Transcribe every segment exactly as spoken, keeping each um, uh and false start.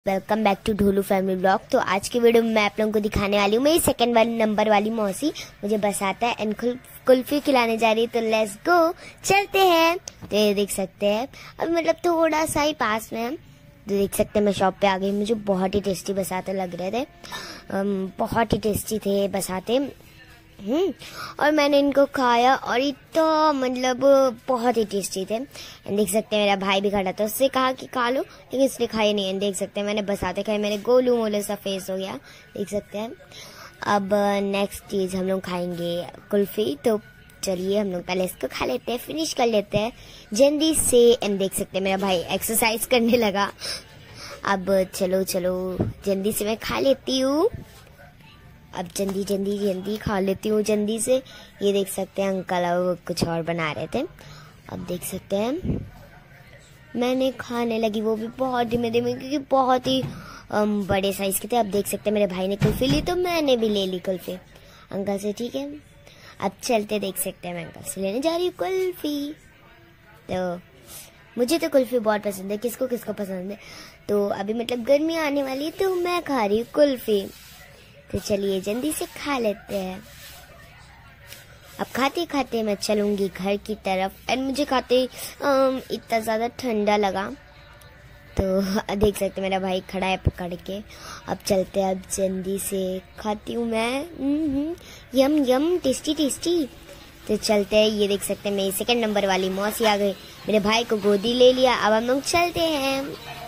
Welcome back to Dholu family blog. तो आज की वीडियो में मैं आप लोगों को दिखाने वाली हूँ मेरी सेकंड वाली नंबर वाली मौसी मुझे बसाता है एंड कुल्फी खिलाने जा रही है। तो लेट्स गो, चलते हैं। तो ये देख सकते हैं अब मतलब थोड़ा सा ही पास में है। तो देख सकते हैं मैं शॉप पे आ गई। मुझे बहुत ही टेस्टी बसाते लग रहे थे, बहुत ही टेस्टी थे बसाते। हम्म और मैंने इनको खाया और इतना मतलब बहुत ही टेस्टी थे। एंड देख सकते हैं मेरा भाई भी खड़ा था, उससे कहा कि खा लो, लेकिन उसने खाए नहीं। एंड देख सकते हैं मैंने बसाते खाए, मेरे गोलू मोलू सा फेस हो गया, देख सकते हैं। अब नेक्स्ट चीज हम लोग खाएंगे कुल्फी। तो चलिए हम लोग पहले इसको खा लेते हैं, फिनिश कर लेते हैं जल्दी से। एंड देख सकते हैं मेरा भाई एक्सरसाइज करने लगा। अब चलो चलो जल्दी से मैं खा लेती हूँ। अब जल्दी जल्दी जल्दी खा लेती हूँ जल्दी से। ये देख सकते हैं अंकल अब कुछ और बना रहे थे। अब देख सकते हैं मैंने खाने लगी, वो भी बहुत धीमे धीमे, क्योंकि बहुत ही बड़े साइज के थे। अब देख सकते हैं मेरे भाई ने कुल्फी ली तो मैंने भी ले ली कुल्फी अंकल से, ठीक है। अब चलते, देख सकते हैं मैं अंकल से लेने जा रही हूँ कुल्फी। तो मुझे तो कुल्फी बहुत पसंद है, किसको किसको पसंद है। तो अभी मतलब गर्मी आने वाली है तो मैं खा रही हूँ कुल्फी। तो चलिए जल्दी से खा लेते हैं। अब खाते खाते मैं चलूंगी घर की तरफ। एंड मुझे खाते इतना ज़्यादा ठंडा लगा, तो देख सकते मेरा भाई खड़ा है पकड़ के। अब चलते हैं, अब जल्दी से खाती हूँ मैं। Yum yum tasty tasty. तो चलते हैं। ये देख सकते हैं मेरी सेकंड नंबर वाली मौसी आ गई, मेरे भाई को गोदी ले लिया। अब हम लोग चलते हैं।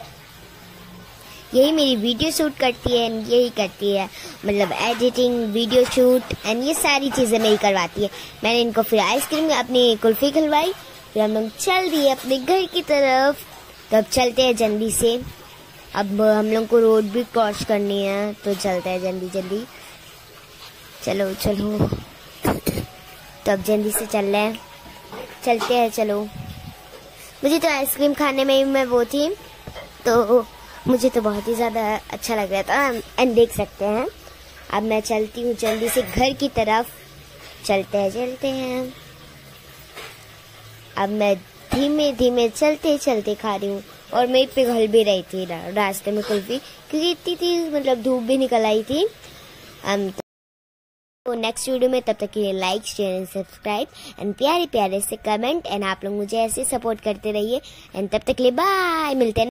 यही मेरी वीडियो शूट करती है, यही करती है मतलब एडिटिंग, वीडियो शूट एंड ये सारी चीज़ें मेरी करवाती है। मैंने इनको फिर आइसक्रीम अपनी कुल्फी खिलवाई, फिर हम लोग चल दिए अपने घर की तरफ। तो अब चलते हैं जल्दी से। अब हम लोग को रोड भी क्रॉस करनी है, तो चलते हैं जल्दी जल्दी। चलो चलो तो अब जल्दी से चल रहे हैं, चलते हैं चलो। मुझे तो आइसक्रीम खाने में ही मैं वो थी, तो मुझे तो बहुत ही ज़्यादा अच्छा लग रहा था। एंड देख सकते हैं अब मैं चलती हूँ जल्दी से घर की तरफ। चलते हैं चलते हैं। अब मैं धीमे धीमे चलते चलते खा रही हूँ, और मैं पे घल भी रही थी रास्ते में कुल्फी, क्योंकि इतनी थी मतलब धूप भी निकल आई थी। um, तो नेक्स्ट वीडियो में, तब तक के लिए like share and subscribe and प्यारे प्यारे से कमेंट। एंड आप लोग मुझे ऐसे सपोर्ट करते रहिए। एंड तब तक के लिए बाय, मिलते हैं।